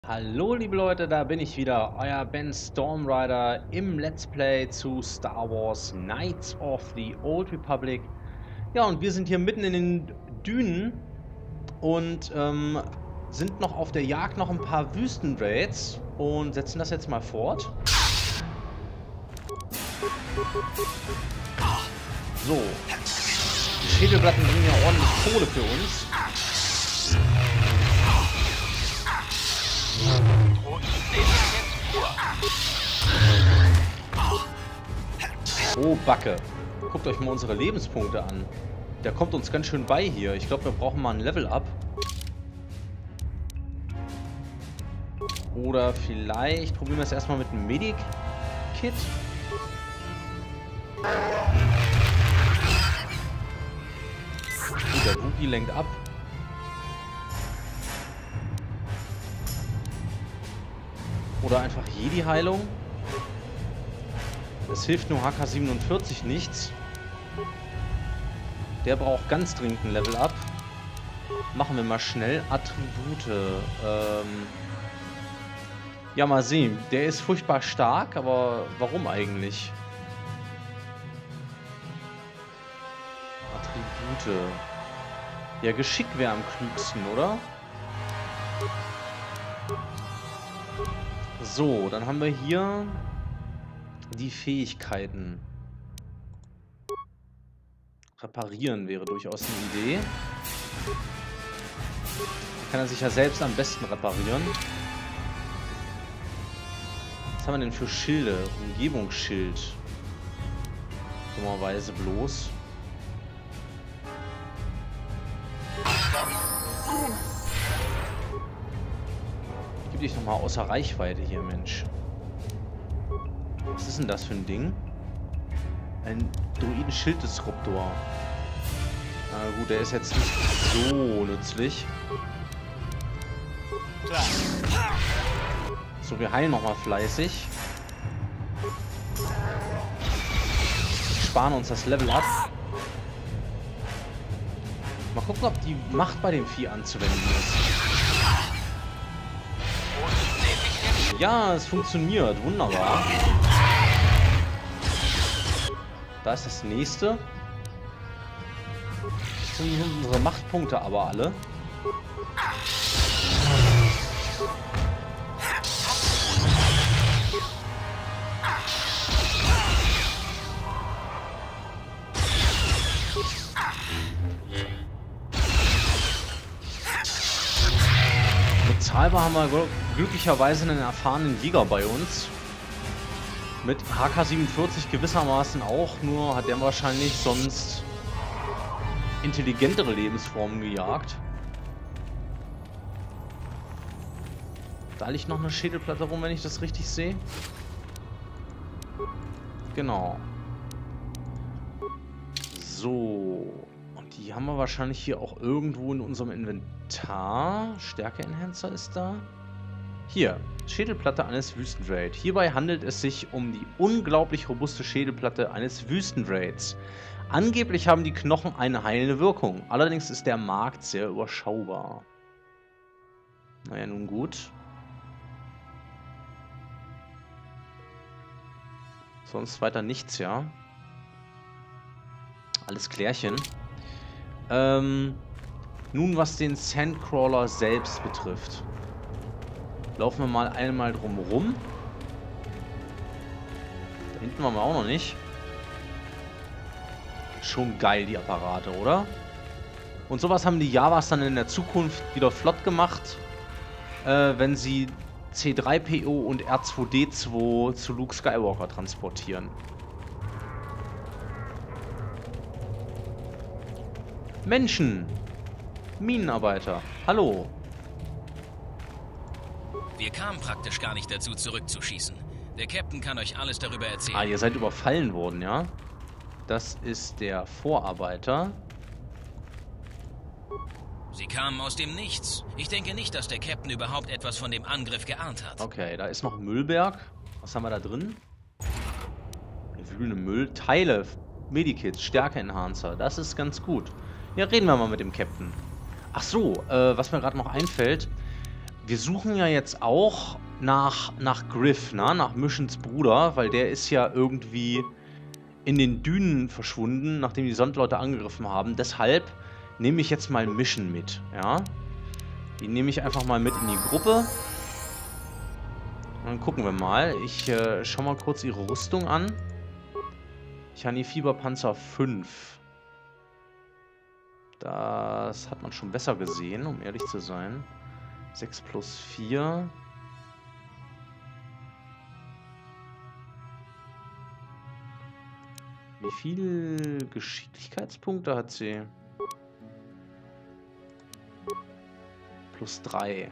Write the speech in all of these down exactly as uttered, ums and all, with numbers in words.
Hallo liebe Leute, da bin ich wieder, euer Ben Stormrider im Let's Play zu Star Wars Knights of the Old Republic. Ja, und wir sind hier mitten in den Dünen und ähm, sind noch auf der Jagd nach ein paar Wüstenraids und setzen das jetzt mal fort. So, die Schädelplatten bringen ja ordentlich Kohle für uns. Oh, Backe. Guckt euch mal unsere Lebenspunkte an. Der kommt uns ganz schön bei hier. Ich glaube, wir brauchen mal ein Level-Up. Oder vielleicht probieren wir es erstmal mit einem Medic-Kit. Oh, der Wookie lenkt ab. Oder einfach Jedi-Heilung. Es hilft nur H K siebenundvierzig nichts. Der braucht ganz dringend ein Level-Up. Machen wir mal schnell. Attribute. Ähm ja, mal sehen. Der ist furchtbar stark, aber warum eigentlich? Attribute. Ja, Geschick wäre am klügsten, oder? So, dann haben wir hier die Fähigkeiten. Reparieren wäre durchaus eine Idee. Da kann er sich ja selbst am besten reparieren. Was haben wir denn für Schilde? Umgebungsschild. Dummerweise bloß. Gib dich nochmal außer Reichweite hier, Mensch. Was ist denn das für ein Ding? Ein Druiden-Schilddisruptor. Na gut, der ist jetzt nicht so nützlich. So, wir heilen nochmal fleißig. Sparen uns das Level ab. Mal gucken, ob die Macht bei dem Vieh anzuwenden ist. Ja, es funktioniert. Wunderbar. Da ist das nächste. Das sind unsere Machtpunkte aber alle. Bezahlbar haben wir glücklicherweise einen erfahrenen Jäger bei uns. Mit H K siebenundvierzig gewissermaßen auch, nur hat der wahrscheinlich sonst intelligentere Lebensformen gejagt. Da liegt noch eine Schädelplatte rum, wenn ich das richtig sehe. Genau. So. Und die haben wir wahrscheinlich hier auch irgendwo in unserem Inventar. Stärke-Enhancer ist da. Hier, Schädelplatte eines Wüstenraid. Hierbei handelt es sich um die unglaublich robuste Schädelplatte eines Wüstenraids. Angeblich haben die Knochen eine heilende Wirkung. Allerdings ist der Markt sehr überschaubar. Naja, nun gut. Sonst weiter nichts, ja. Alles klärchen. Ähm, nun, was den Sandcrawler selbst betrifft. Laufen wir mal einmal drum rum. Da hinten waren wir auch noch nicht. Schon geil, die Apparate, oder? Und sowas haben die Javas dann in der Zukunft wieder flott gemacht, äh, wenn sie C drei P O und R zwei D zwei zu Luke Skywalker transportieren. Menschen! Minenarbeiter, hallo! Wir kamen praktisch gar nicht dazu, zurückzuschießen. Der Captain kann euch alles darüber erzählen. Ah, ihr seid überfallen worden, ja? Das ist der Vorarbeiter. Sie kamen aus dem Nichts. Ich denke nicht, dass der Captain überhaupt etwas von dem Angriff geahnt hat. Okay, da ist noch Müllberg. Was haben wir da drin? Wühlende Müllteile, Medikits, Stärke-Enhancer. Das ist ganz gut. Ja, reden wir mal mit dem Captain. Ach so, äh, was mir gerade noch einfällt. wir suchen ja jetzt auch nach, nach Griff, ne? Nach Mischens Bruder, weil der ist ja irgendwie in den Dünen verschwunden, nachdem die Sandleute angegriffen haben. Deshalb nehme ich jetzt mal Mission mit, ja? Die nehme ich einfach mal mit in die Gruppe. Und dann gucken wir mal. Ich äh, schau mal kurz ihre Rüstung an. Fieberpanzer fünf. Das hat man schon besser gesehen, um ehrlich zu sein. sechs plus vier. Wie viele Geschicklichkeitspunkte hat sie? Plus drei.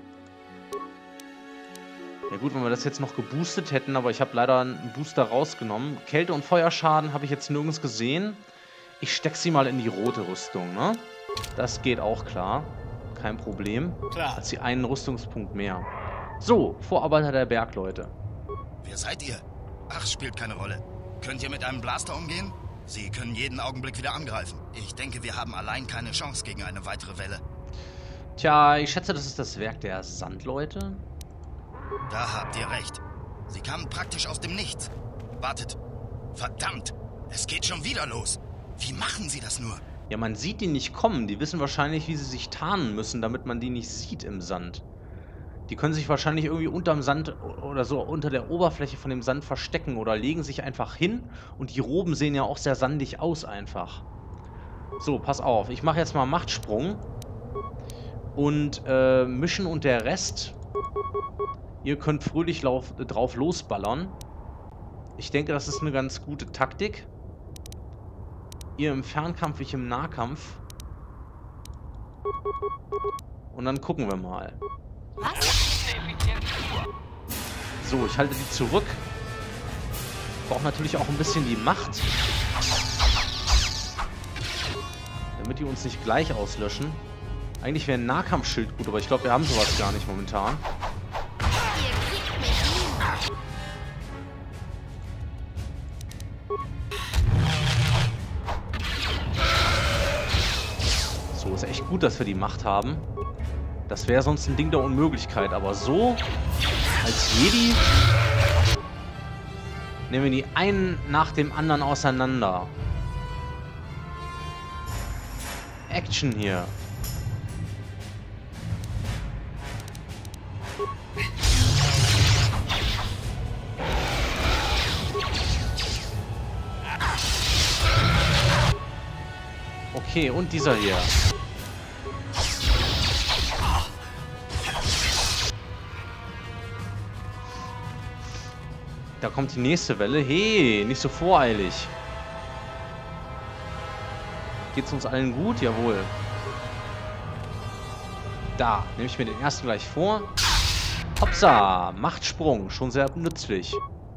Ja gut, wenn wir das jetzt noch geboostet hätten, aber ich habe leider einen Booster rausgenommen. Kälte- und Feuerschaden habe ich jetzt nirgends gesehen. Ich stecke sie mal in die rote Rüstung, ne? Das geht auch klar. Kein Problem. Klar. Hat sie einen Rüstungspunkt mehr. So, Vorarbeiter der Bergleute. Wer seid ihr? Ach, spielt keine Rolle. Könnt ihr mit einem Blaster umgehen? Sie können jeden Augenblick wieder angreifen. Ich denke, wir haben allein keine Chance gegen eine weitere Welle. Tja, ich schätze, das ist das Werk der Sandleute. Da habt ihr recht. Sie kamen praktisch aus dem Nichts. Wartet. Verdammt, es geht schon wieder los. Wie machen sie das nur? Ja, man sieht die nicht kommen. Die wissen wahrscheinlich, wie sie sich tarnen müssen, damit man die nicht sieht im Sand. Die können sich wahrscheinlich irgendwie unterm Sand oder so unter der Oberfläche von dem Sand verstecken oder legen sich einfach hin. Und die Roben sehen ja auch sehr sandig aus einfach. So, pass auf. Ich mache jetzt mal Machtsprung. Und äh, Mission und der Rest... Ihr könnt fröhlich lauf, drauf losballern. Ich denke, das ist eine ganz gute Taktik. Ihr im Fernkampf, ich im Nahkampf. Und dann gucken wir mal. So, ich halte die zurück. Brauche natürlich auch ein bisschen die Macht. Damit die uns nicht gleich auslöschen. Eigentlich wäre ein Nahkampfschild gut, aber ich glaube, wir haben sowas gar nicht momentan. So, ist echt gut, dass wir die Macht haben. Das wäre sonst ein Ding der Unmöglichkeit. Aber so, als Jedi, nehmen wir die einen nach dem anderen auseinander. Action hier. Okay, und dieser hier. Da kommt die nächste Welle. Hey, nicht so voreilig. Geht's uns allen gut? Jawohl. Da, nehme ich mir den ersten gleich vor. Hopsa, Machtsprung. Schon sehr nützlich.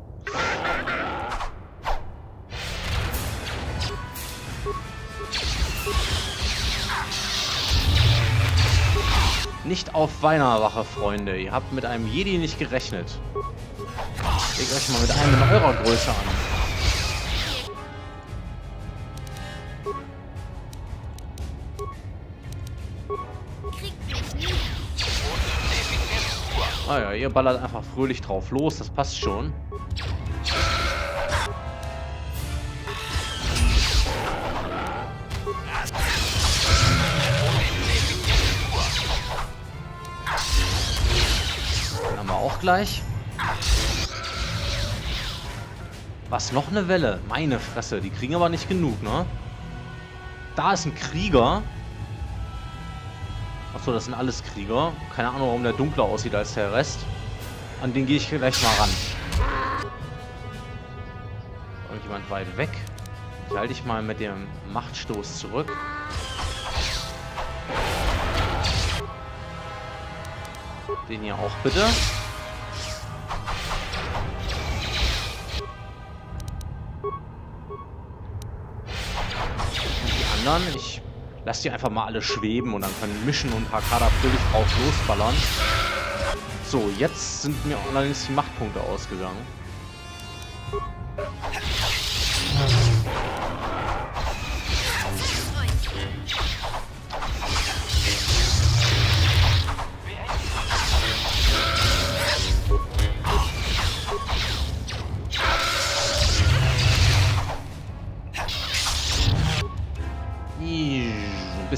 Nicht auf Weinerwache, Freunde. Ihr habt mit einem Jedi nicht gerechnet. Legt euch mal mit einem in eurer Größe an. Ah ja, ihr ballert einfach fröhlich drauf los. Das passt schon. Auch gleich. Was, noch eine Welle? Meine Fresse, die kriegen aber nicht genug, ne? Da ist ein Krieger. Achso, das sind alles Krieger. Keine Ahnung, warum der dunkler aussieht als der Rest. An den gehe ich gleich mal ran. Irgendjemand weit weg. Ich halte dich mal mit dem Machtstoß zurück. Den hier auch bitte. Ich lasse die einfach mal alle schweben und dann können Mission und Hakada fröhlich drauf losballern. So, jetzt sind mir allerdings die Machtpunkte ausgegangen.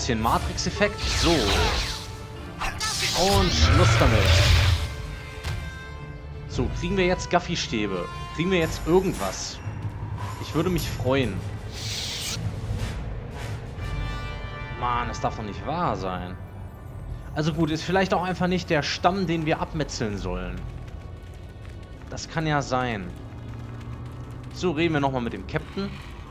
bisschen Matrix-Effekt. So. Und Schluss damit. So, kriegen wir jetzt Gaffi-Stäbe? Kriegen wir jetzt irgendwas? Ich würde mich freuen. Mann, das darf doch nicht wahr sein. Also gut, ist vielleicht auch einfach nicht der Stamm, den wir abmetzeln sollen. Das kann ja sein. So, reden wir nochmal mit dem Captain.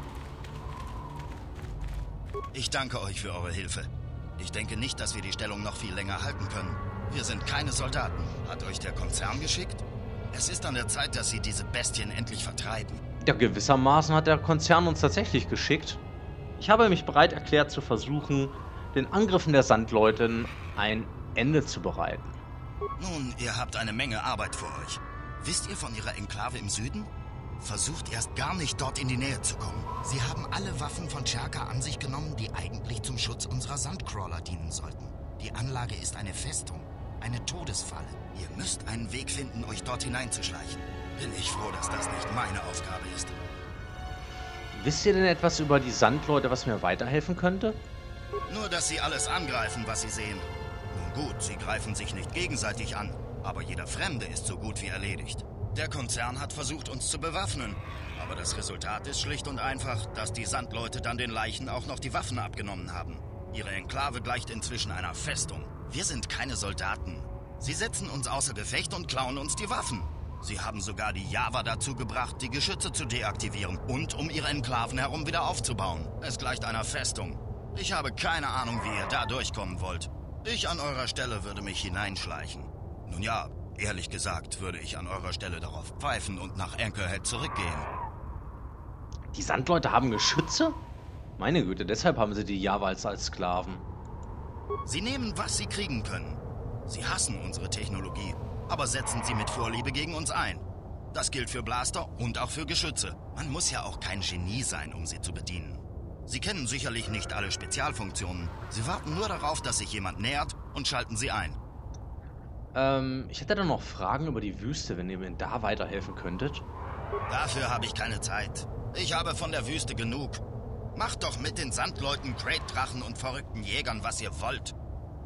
Ich danke euch für eure Hilfe. Ich denke nicht, dass wir die Stellung noch viel länger halten können. Wir sind keine Soldaten. Hat euch der Konzern geschickt? Es ist an der Zeit, dass sie diese Bestien endlich vertreiben. Ja, gewissermaßen hat der Konzern uns tatsächlich geschickt. Ich habe mich bereit erklärt zu versuchen, den Angriffen der Sandleute ein Ende zu bereiten. Nun, ihr habt eine Menge Arbeit vor euch. Wisst ihr von ihrer Enklave im Süden? Versucht erst gar nicht, dort in die Nähe zu kommen. Sie haben alle Waffen von Cherka an sich genommen, die eigentlich zum Schutz unserer Sandcrawler dienen sollten. Die Anlage ist eine Festung, eine Todesfalle. Ihr müsst einen Weg finden, euch dort hineinzuschleichen. Bin ich froh, dass das nicht meine Aufgabe ist. Wisst ihr denn etwas über die Sandleute, was mir weiterhelfen könnte? Nur, dass sie alles angreifen, was sie sehen. Nun gut, sie greifen sich nicht gegenseitig an, aber jeder Fremde ist so gut wie erledigt. Der Konzern hat versucht, uns zu bewaffnen. Aber das Resultat ist schlicht und einfach, dass die Sandleute dann den Leichen auch noch die Waffen abgenommen haben. Ihre Enklave gleicht inzwischen einer Festung. Wir sind keine Soldaten. Sie setzen uns außer Gefecht und klauen uns die Waffen. Sie haben sogar die Java dazu gebracht, die Geschütze zu deaktivieren und um ihre Enklaven herum wieder aufzubauen. Es gleicht einer Festung. Ich habe keine Ahnung, wie ihr da durchkommen wollt. Ich an eurer Stelle würde mich hineinschleichen. Nun ja, ehrlich gesagt würde ich an eurer Stelle darauf pfeifen und nach Anchorhead zurückgehen. Die Sandleute haben Geschütze? Meine Güte, deshalb haben sie die Javals als Sklaven. Sie nehmen, was sie kriegen können. Sie hassen unsere Technologie, aber setzen sie mit Vorliebe gegen uns ein. Das gilt für Blaster und auch für Geschütze. Man muss ja auch kein Genie sein, um sie zu bedienen. Sie kennen sicherlich nicht alle Spezialfunktionen. Sie warten nur darauf, dass sich jemand nähert und schalten sie ein. Ähm, ich hätte da noch Fragen über die Wüste, wenn ihr mir da weiterhelfen könntet. Dafür habe ich keine Zeit. Ich habe von der Wüste genug. Macht doch mit den Sandleuten, Great-Drachen und verrückten Jägern, was ihr wollt.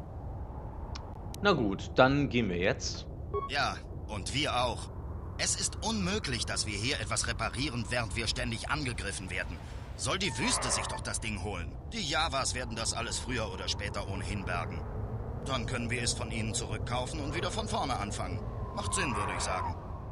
Na gut, dann gehen wir jetzt. Ja, und wir auch. Es ist unmöglich, dass wir hier etwas reparieren, während wir ständig angegriffen werden. Soll die Wüste sich doch das Ding holen. Die Javas werden das alles früher oder später ohnehin bergen. Dann können wir es von ihnen zurückkaufen und wieder von vorne anfangen. Macht Sinn, würde ich sagen.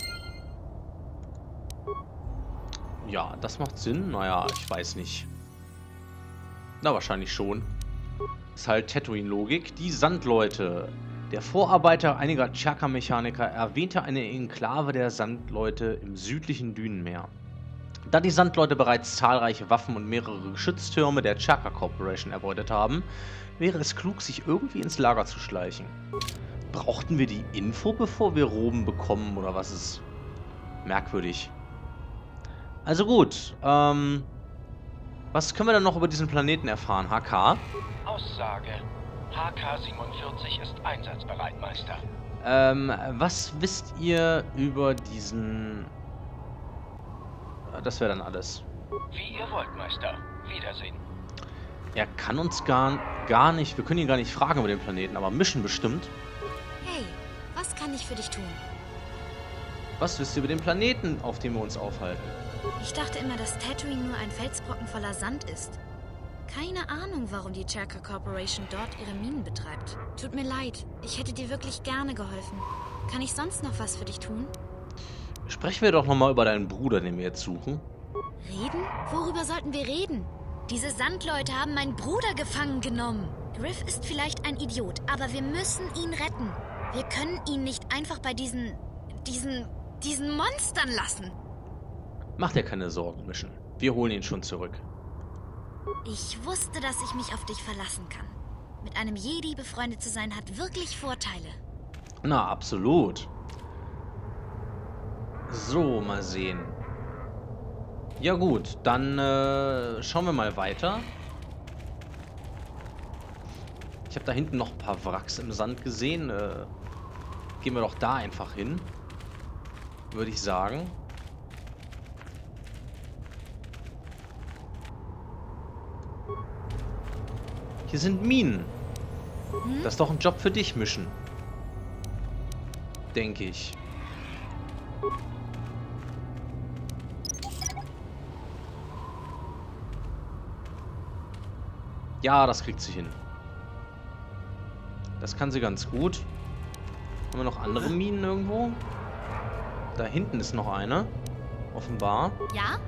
Ja, das macht Sinn. Naja, ich weiß nicht. Na, wahrscheinlich schon. Ist halt Tatooine-Logik. Die Sandleute. Der Vorarbeiter einiger Cherka-Mechaniker erwähnte eine Enklave der Sandleute im südlichen Dünenmeer. Da die Sandleute bereits zahlreiche Waffen und mehrere Geschütztürme der Cherka Corporation erbeutet haben, wäre es klug, sich irgendwie ins Lager zu schleichen. Brauchten wir die Info, bevor wir Roben bekommen, oder was ist merkwürdig? Also gut, ähm, was können wir dann noch über diesen Planeten erfahren, H K? Aussage. H K siebenundvierzig ist einsatzbereit, Meister. Ähm, was wisst ihr über diesen... Das wäre dann alles. Wie ihr wollt, Meister. Wiedersehen. Er kann uns gar, gar nicht... Wir können ihn gar nicht fragen über den Planeten, aber Mission bestimmt. Hey, was kann ich für dich tun? Was wisst ihr über den Planeten, auf dem wir uns aufhalten? Ich dachte immer, dass Tatooine nur ein Felsbrocken voller Sand ist. Keine Ahnung, warum die Cherka Corporation dort ihre Minen betreibt. Tut mir leid, ich hätte dir wirklich gerne geholfen. Kann ich sonst noch was für dich tun? Sprechen wir doch nochmal über deinen Bruder, den wir jetzt suchen. Reden? Worüber sollten wir reden? Diese Sandleute haben meinen Bruder gefangen genommen. Griff ist vielleicht ein Idiot, aber wir müssen ihn retten. Wir können ihn nicht einfach bei diesen... diesen... diesen Monstern lassen. Mach dir keine Sorgen, Mission. Wir holen ihn schon zurück. Ich wusste, dass ich mich auf dich verlassen kann. Mit einem Jedi befreundet zu sein, hat wirklich Vorteile. Na, absolut. So, mal sehen. Ja gut, dann äh, schauen wir mal weiter. Ich habe da hinten noch ein paar Wracks im Sand gesehen. Äh, gehen wir doch da einfach hin. Würde ich sagen. Hier sind Minen. Hm? Das ist doch ein Job für dich, Mission. Denke ich. Ja, das kriegt sie hin. Das kann sie ganz gut. Haben wir noch andere Minen irgendwo? Da hinten ist noch eine. Offenbar. Ja?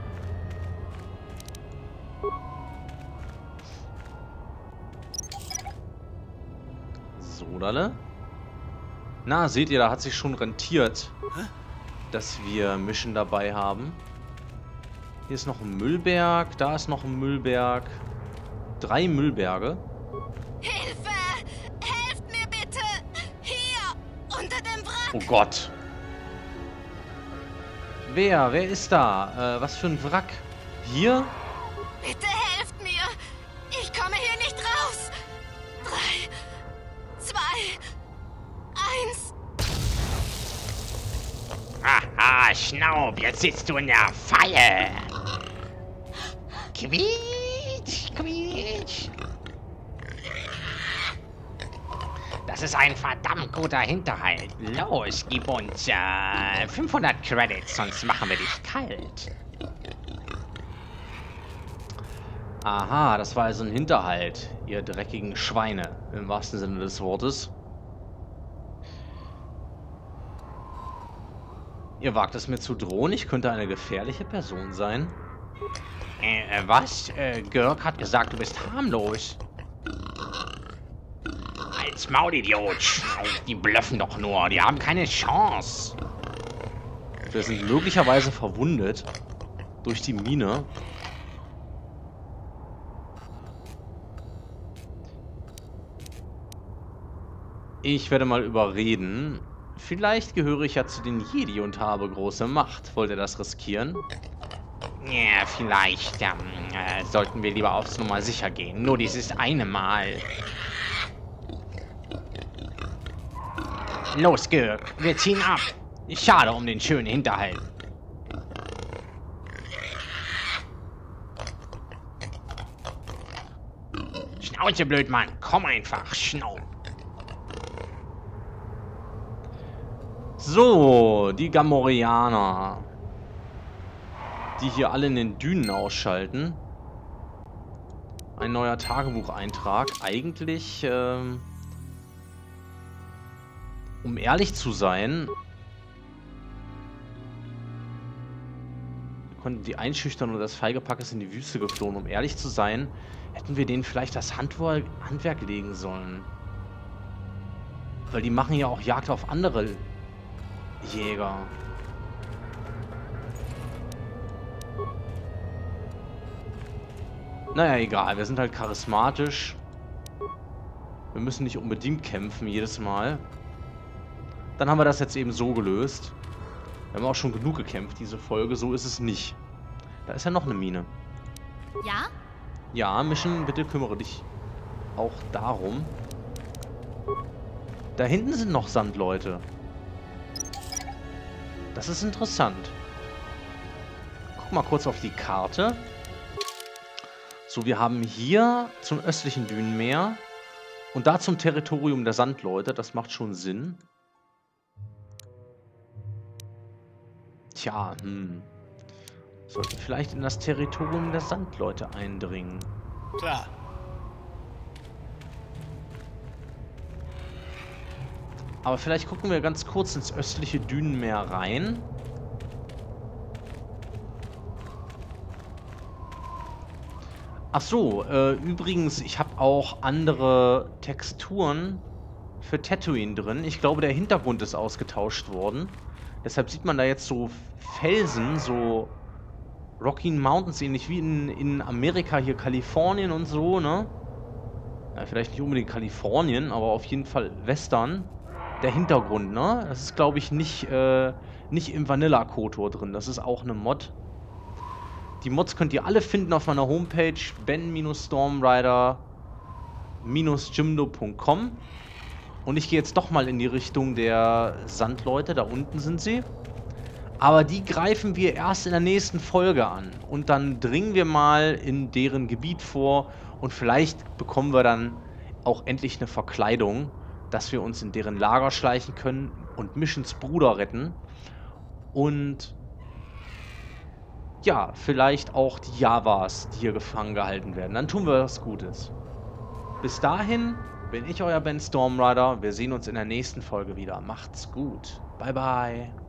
So, Dalle. Na, seht ihr, da hat sich schon rentiert, dass wir Mission dabei haben. Hier ist noch ein Müllberg. Da ist noch ein Müllberg. Drei Müllberge. Hilfe! Helft mir bitte! Hier! Unter dem Wrack! Oh Gott. Wer? Wer ist da? Äh, was für ein Wrack? Hier? Bitte helft mir! Ich komme hier nicht raus! Drei, zwei, eins. Haha, Schnaub, jetzt sitzt du in der Falle. Quietsch, quietsch. Das ist ein verdammt guter Hinterhalt. Los, gib uns äh, fünfhundert Credits, sonst machen wir dich kalt. Aha, das war also ein Hinterhalt, ihr dreckigen Schweine, im wahrsten Sinne des Wortes. Ihr wagt es mir zu drohen, ich könnte eine gefährliche Person sein. Äh, was? Äh, Görg hat gesagt, du bist harmlos. Als Maulidiot, Schnaub, die blöffen doch nur, die haben keine Chance. Wir sind möglicherweise verwundet durch die Mine. Ich werde mal überreden. Vielleicht gehöre ich ja zu den Jedi und habe große Macht. Wollt ihr das riskieren? Ja, vielleicht ähm, äh, sollten wir lieber aufs Nummer sicher gehen. Nur dieses eine Mal. Los, Görg, wir ziehen ab. Schade um den schönen Hinterhalt. Schnauze, Blödmann, komm einfach, Schnaub. So, die Gamorreaner. Die hier alle in den Dünen ausschalten. Ein neuer Tagebucheintrag. Eigentlich, ähm, um ehrlich zu sein, wir konnten die einschüchtern und das Feigepack ist in die Wüste geflohen. Um ehrlich zu sein, hätten wir denen vielleicht das Handwerk, Handwerk legen sollen. Weil die machen ja auch Jagd auf andere Jäger. Naja, egal. Wir sind halt charismatisch. Wir müssen nicht unbedingt kämpfen jedes Mal. Dann haben wir das jetzt eben so gelöst. Wir haben auch schon genug gekämpft, diese Folge. So ist es nicht. Da ist ja noch eine Mine. Ja? Ja, Mission, bitte kümmere dich auch darum. Da hinten sind noch Sandleute. Das ist interessant. Guck mal kurz auf die Karte. So, wir haben hier zum östlichen Dünenmeer und da zum Territorium der Sandleute. Das macht schon Sinn. Tja, hm. Sollten vielleicht in das Territorium der Sandleute eindringen. Klar. Aber vielleicht gucken wir ganz kurz ins östliche Dünenmeer rein. Ach so, äh, übrigens, ich habe auch andere Texturen für Tatooine drin. Ich glaube, der Hintergrund ist ausgetauscht worden. Deshalb sieht man da jetzt so Felsen, so Rocky Mountains, ähnlich wie in, in Amerika, hier Kalifornien und so, ne? Ja, vielleicht nicht unbedingt Kalifornien, aber auf jeden Fall Western. Der Hintergrund, ne? Das ist, glaube ich, nicht, äh, nicht im Vanilla-Kotor drin. Das ist auch eine Mod. Die Mods könnt ihr alle finden auf meiner Homepage ben Stormrider Jimdo punkt com. Und ich gehe jetzt doch mal in die Richtung der Sandleute. Da unten sind sie. Aber die greifen wir erst in der nächsten Folge an. Und dann dringen wir mal in deren Gebiet vor. Und vielleicht bekommen wir dann auch endlich eine Verkleidung, dass wir uns in deren Lager schleichen können und Mischens Bruder retten. Und ja, vielleicht auch die Javas, die hier gefangen gehalten werden. Dann tun wir was Gutes. Bis dahin bin ich euer Ben Stormrider. Wir sehen uns in der nächsten Folge wieder. Macht's gut. Bye, bye.